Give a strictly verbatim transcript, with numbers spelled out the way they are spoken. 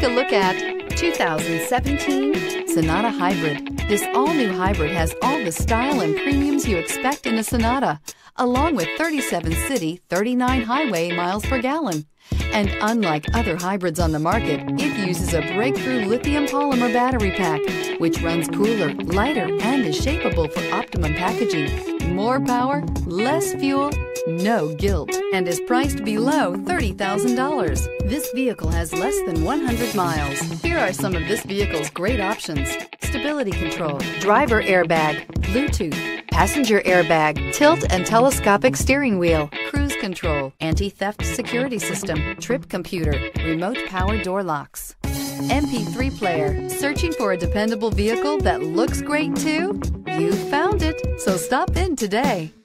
Take a look at two thousand seventeen Sonata Hybrid. This all-new hybrid has all the style and premiums you expect in a Sonata, along with thirty-seven city, thirty-nine highway miles per gallon. And unlike other hybrids on the market, it uses a breakthrough lithium polymer battery pack, which runs cooler, lighter, and is shapeable for optimum packaging. More power, less fuel, no guilt, and is priced below thirty thousand dollars. This vehicle has less than one hundred miles. Here are some of this vehicle's great options: stability control, driver airbag, Bluetooth, passenger airbag, tilt and telescopic steering wheel, cruise control, anti-theft security system, trip computer, remote power door locks, M P three player. Searching for a dependable vehicle that looks great too? You found it, so stop in today.